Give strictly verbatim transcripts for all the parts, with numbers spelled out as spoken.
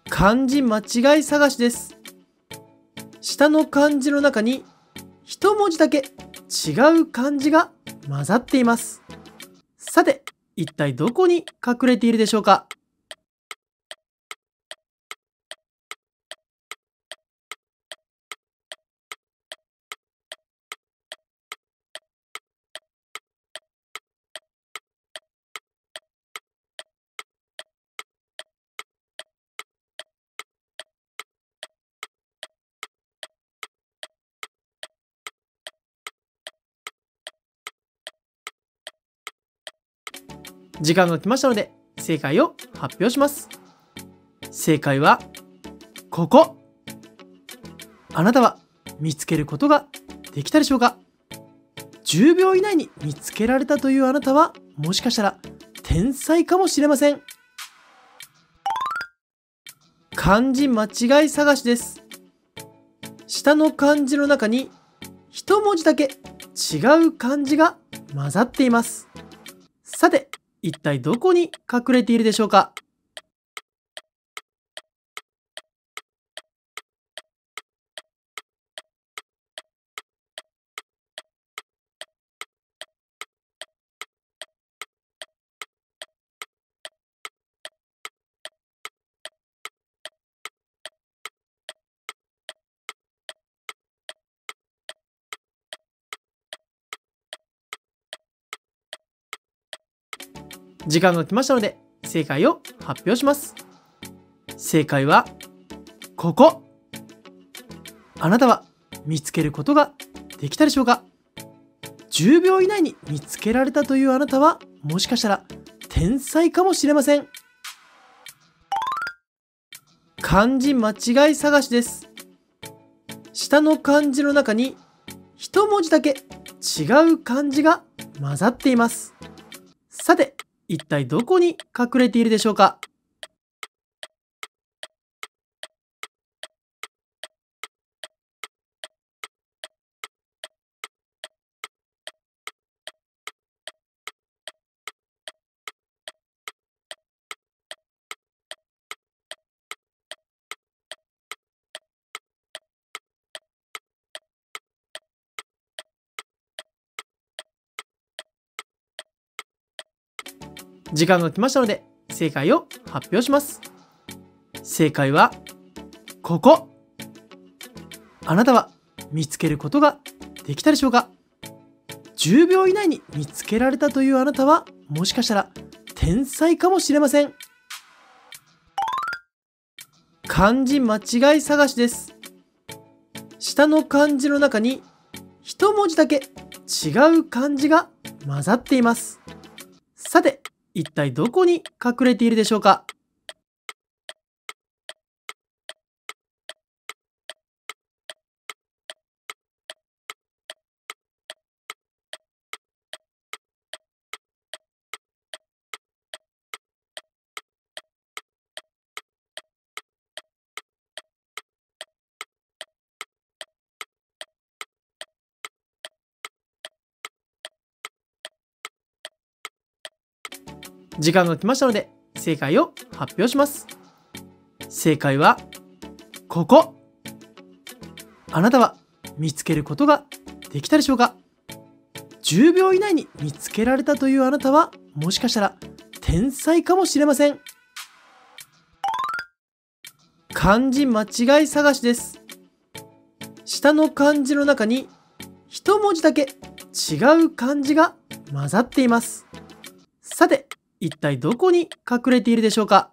漢字間違い探しです。下の漢字の中に一文字だけ違う漢字が混ざっています。さて、一体どこに隠れているでしょうか？時間が来ましたので、正解を発表します。正解は、ここ。あなたは見つけることができたでしょうか？じゅうびょう以内に見つけられたというあなたは、もしかしたら天才かもしれません。漢字間違い探しです。下の漢字の中に一文字だけ違う漢字が混ざっています。さて、一体どこに隠れているでしょうか？時間が来ましたので、正解を発表します。正解は、ここ。あなたは見つけることができたでしょうか？じゅうびょう以内に見つけられたというあなたは、もしかしたら天才かもしれません。漢字間違い探しです。下の漢字の中に一文字だけ違う漢字が混ざっています。さて、一体どこに隠れているでしょうか？時間が来ましたので、正解を発表します。正解は、ここ。あなたは見つけることができたでしょうか？じゅうびょう以内に見つけられたというあなたは、もしかしたら天才かもしれません。漢字間違い探しです。下の漢字の中に一文字だけ違う漢字が混ざっています。さて、一体どこに隠れているでしょうか？時間が来ましたので、正解を発表します。正解は、ここ。あなたは見つけることができたでしょうか？じゅうびょう以内に見つけられたというあなたは、もしかしたら天才かもしれません。漢字間違い探しです。下の漢字の中に一文字だけ違う漢字が混ざっています。さて、一体どこに隠れているでしょうか？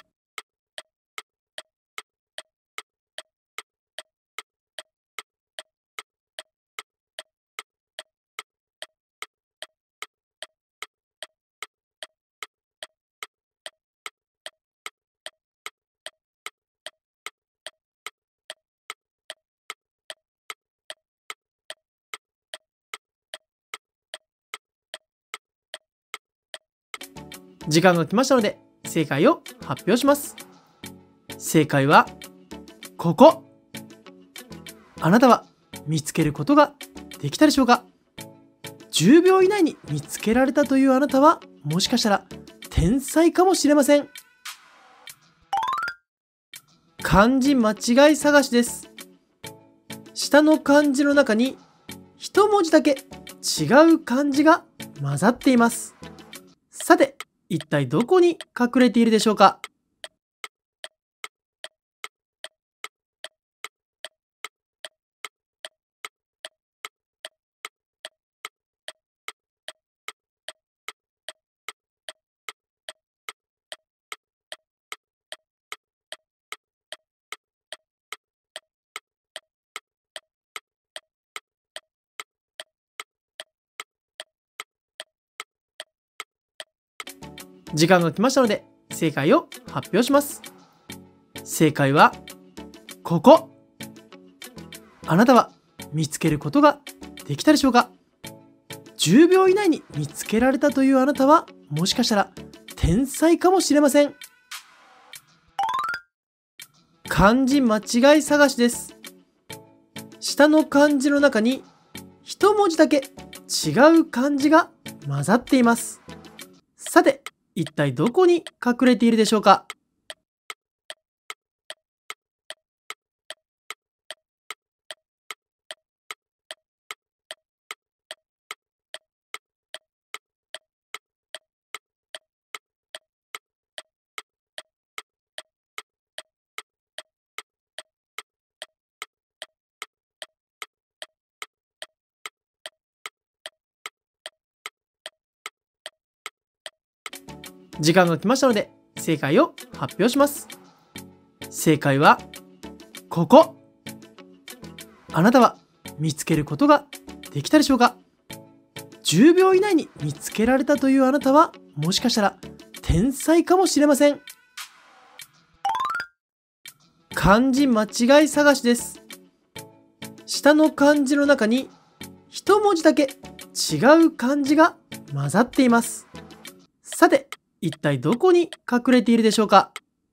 時間が来ましたので、正解を発表します。正解は、ここ。あなたは見つけることができたでしょうか？じゅうびょう以内に見つけられたというあなたは、もしかしたら天才かもしれません。 漢字間違い探しです。下の漢字の中に一文字だけ違う漢字が混ざっています。さて、一体どこに隠れているでしょうか？時間が来ましたので、正解を発表します。正解は、ここ。あなたは見つけることができたでしょうか？じゅうびょう以内に見つけられたというあなたは、もしかしたら天才かもしれません。漢字間違い探しです。下の漢字の中に一文字だけ違う漢字が混ざっています。さて、一体どこに隠れているでしょうか？時間が来ましたので、正解を発表します。正解は、ここ。あなたは見つけることができたでしょうか？じゅうびょう以内に見つけられたというあなたは、もしかしたら天才かもしれません。漢字間違い探しです。下の漢字の中に一文字だけ違う漢字が混ざっています。さて、一体どこに隠れているでしょうか？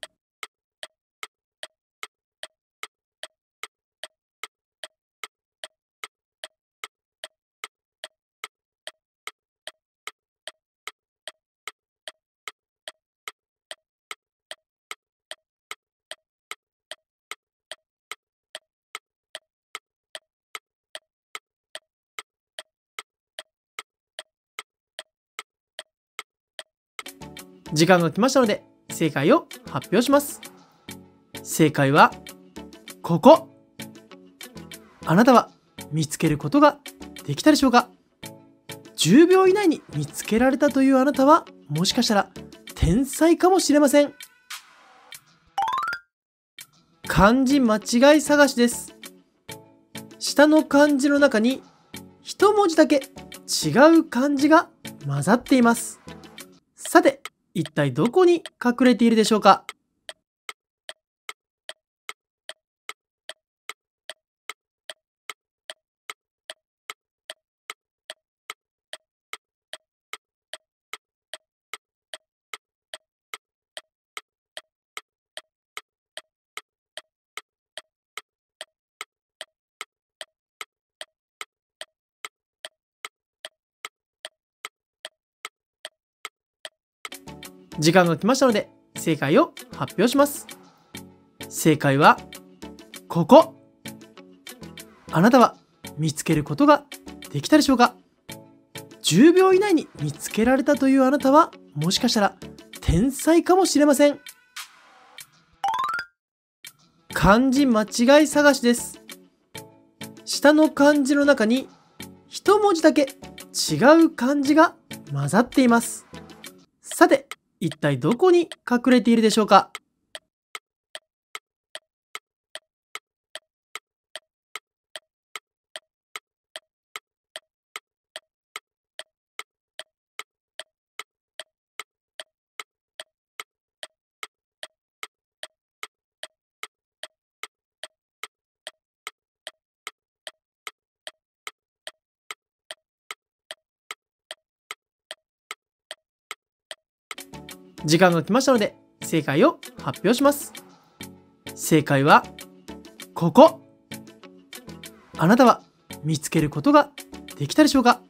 時間が来ましたので、正解を発表します。正解は、ここ。あなたは見つけることができたでしょうか？じゅうびょう以内に見つけられたというあなたは、もしかしたら天才かもしれません。漢字間違い探しです。下の漢字の中に一文字だけ違う漢字が混ざっています。さて、一体どこに隠れているでしょうか？時間が来ましたので、正解を発表します。正解は、ここ。あなたは見つけることができたでしょうか？じゅうびょう以内に見つけられたというあなたは、もしかしたら天才かもしれません。漢字間違い探しです。下の漢字の中に一文字だけ違う漢字が混ざっています。さて、一体どこに隠れているでしょうか？時間が来ましたので、正解を発表します。正解は、ここ。あなたは見つけることができたでしょうか？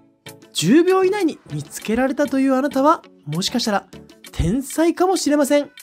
じゅうびょう以内に見つけられたというあなたは、もしかしたら天才かもしれません。